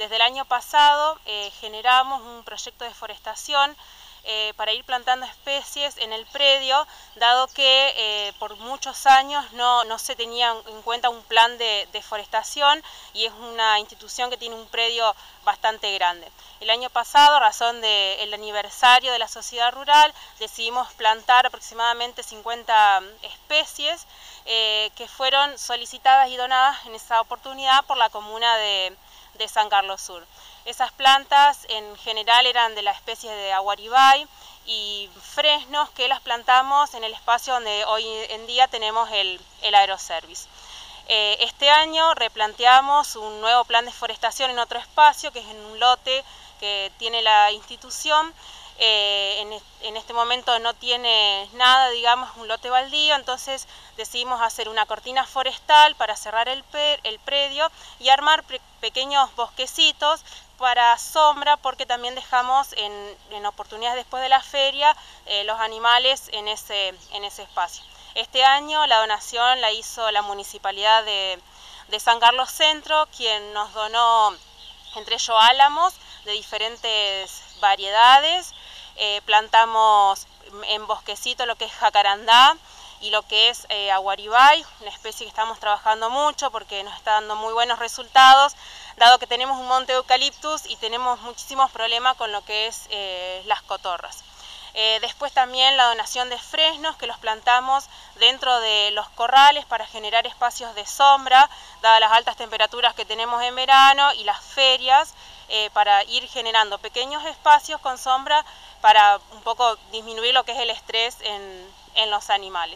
Desde el año pasado generamos un proyecto de forestación para ir plantando especies en el predio, dado que por muchos años no se tenía en cuenta un plan de forestación y es una institución que tiene un predio bastante grande. El año pasado, a razón del aniversario de la sociedad rural, decidimos plantar aproximadamente 50 especies que fueron solicitadas y donadas en esa oportunidad por la comuna de San Carlos Sur. Esas plantas en general eran de la especie de aguaribay y fresnos que las plantamos en el espacio donde hoy en día tenemos el aeroservice. Este año replanteamos un nuevo plan de forestación en otro espacio, que es en un lote que tiene la institución. En este momento no tiene nada, digamos, un lote baldío, entonces decidimos hacer una cortina forestal para cerrar el predio y armar pequeños bosquecitos para sombra, porque también dejamos en oportunidades después de la feria los animales en ese espacio. Este año la donación la hizo la Municipalidad de San Carlos Centro, quien nos donó entre ellos álamos de diferentes variedades. Plantamos en bosquecito lo que es jacarandá y lo que es aguaribay, una especie que estamos trabajando mucho porque nos está dando muy buenos resultados, dado que tenemos un monte de eucaliptus y tenemos muchísimos problemas con lo que es las cotorras. Después también la donación de fresnos, que los plantamos dentro de los corrales para generar espacios de sombra, dadas las altas temperaturas que tenemos en verano y las ferias, para ir generando pequeños espacios con sombra para un poco disminuir lo que es el estrés en los animales.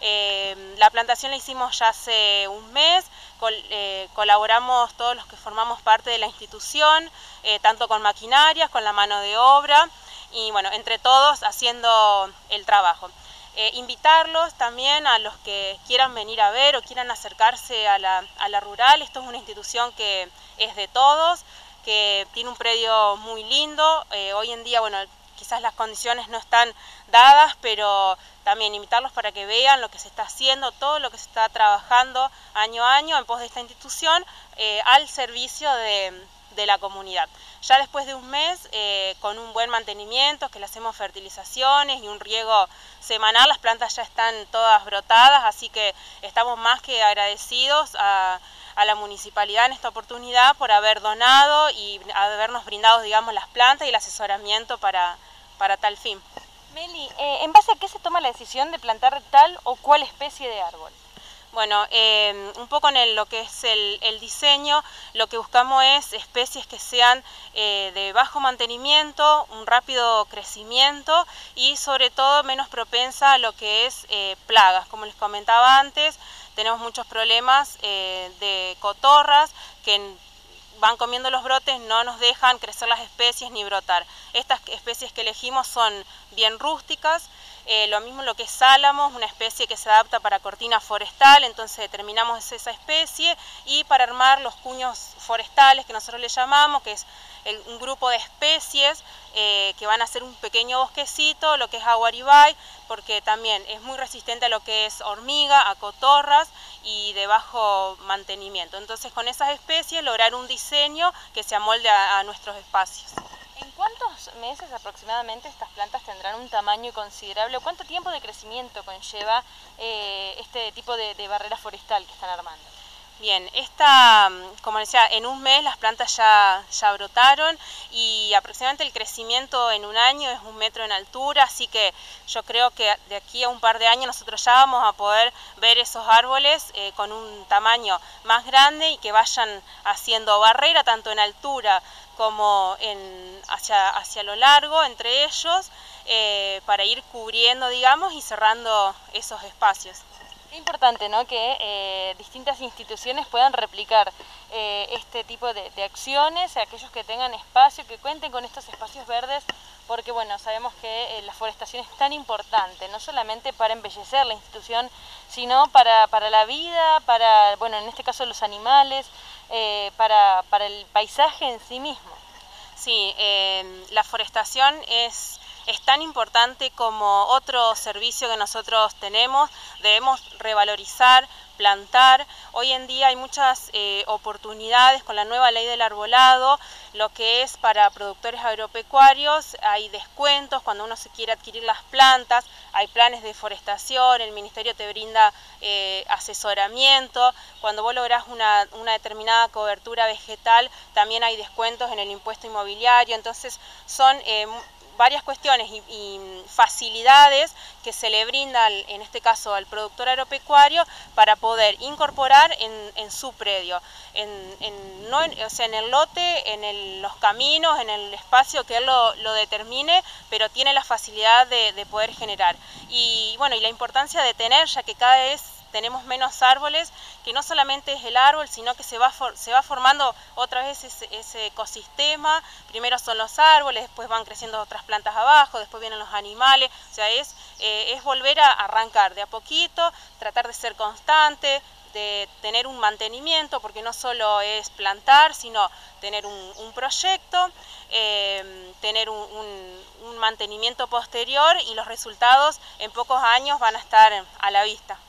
La plantación la hicimos ya hace un mes, colaboramos todos los que formamos parte de la institución, tanto con maquinarias, con la mano de obra, y bueno, entre todos haciendo el trabajo. Invitarlos también a los que quieran venir a ver o quieran acercarse a la rural. Esto es una institución que es de todos, que tiene un predio muy lindo. Hoy en día, bueno, quizás las condiciones no están dadas, pero también invitarlos para que vean lo que se está haciendo, todo lo que se está trabajando año a año en pos de esta institución al servicio de la comunidad. Ya después de un mes, con un buen mantenimiento, que le hacemos fertilizaciones y un riego semanal, las plantas ya están todas brotadas, así que estamos más que agradecidos a la municipalidad en esta oportunidad por haber donado y habernos brindado, digamos, las plantas y el asesoramiento para tal fin. Meli, ¿en base a qué se toma la decisión de plantar tal o cual especie de árbol? Bueno, un poco en lo que es el diseño, lo que buscamos es especies que sean de bajo mantenimiento, un rápido crecimiento y sobre todo menos propensa a lo que es plagas. Como les comentaba antes, tenemos muchos problemas de cotorras que van comiendo los brotes, no nos dejan crecer las especies ni brotar. Estas especies que elegimos son bien rústicas, lo mismo lo que es álamos, una especie que se adapta para cortina forestal, entonces determinamos esa especie, y para armar los cuños forestales que nosotros le llamamos, que es un grupo de especies que van a hacer un pequeño bosquecito, lo que es aguaribay, porque también es muy resistente a lo que es hormiga, a cotorras y de bajo mantenimiento. Entonces con esas especies lograr un diseño que se amolde a nuestros espacios. ¿En cuántos meses aproximadamente estas plantas tendrán un tamaño considerable? ¿Cuánto tiempo de crecimiento conlleva este tipo de barrera forestal que están armando? Bien, como decía, en un mes las plantas ya brotaron y aproximadamente el crecimiento en un año es 1 metro en altura, así que yo creo que de aquí a un par de años nosotros ya vamos a poder ver esos árboles con un tamaño más grande y que vayan haciendo barrera tanto en altura como hacia lo largo entre ellos, para ir cubriendo, digamos, y cerrando esos espacios. Qué importante, ¿no?, que distintas instituciones puedan replicar este tipo de acciones, aquellos que tengan espacio, que cuenten con estos espacios verdes, porque bueno, sabemos que la forestación es tan importante, no solamente para embellecer la institución, sino para la vida, para, bueno, en este caso los animales, para el paisaje en sí mismo. Sí, la forestación es tan importante como otro servicio que nosotros tenemos. Debemos revalorizar plantar. Hoy en día hay muchas oportunidades con la nueva ley del arbolado, lo que es para productores agropecuarios, hay descuentos cuando uno se quiere adquirir las plantas, hay planes de forestación, el ministerio te brinda asesoramiento, cuando vos lográs una determinada cobertura vegetal también hay descuentos en el impuesto inmobiliario, entonces son varias cuestiones y facilidades que se le brinda, en este caso al productor agropecuario, para poder incorporar en su predio, o sea, en el lote, en los caminos, en el espacio que él lo determine, pero tiene la facilidad de poder generar. Y bueno, y la importancia de tener, ya que cada vez tenemos menos árboles, que no solamente es el árbol, sino que se va formando otra vez ese ecosistema. Primero son los árboles, después van creciendo otras plantas abajo, después vienen los animales. O sea, es volver a arrancar de a poquito, tratar de ser constante, de tener un mantenimiento, porque no solo es plantar, sino tener un proyecto, tener un mantenimiento posterior, y los resultados en pocos años van a estar a la vista.